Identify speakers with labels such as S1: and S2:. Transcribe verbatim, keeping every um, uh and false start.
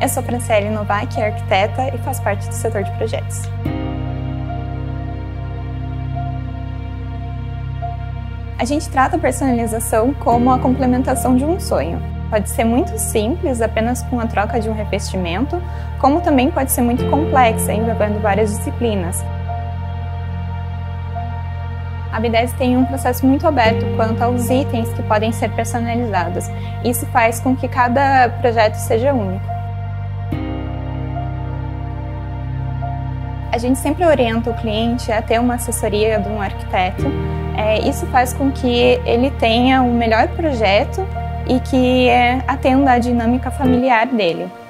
S1: eu sou Franciele Novak, arquiteta e faço parte do setor de projetos. A gente trata a personalização como a complementação de um sonho. Pode ser muito simples, apenas com a troca de um revestimento, como também pode ser muito complexa, envolvendo várias disciplinas. A B dez tem um processo muito aberto quanto aos itens que podem ser personalizados. Isso faz com que cada projeto seja único. A gente sempre orienta o cliente a ter uma assessoria de um arquiteto. É, isso faz com que ele tenha o melhor projeto e que é, atenda à dinâmica familiar dele.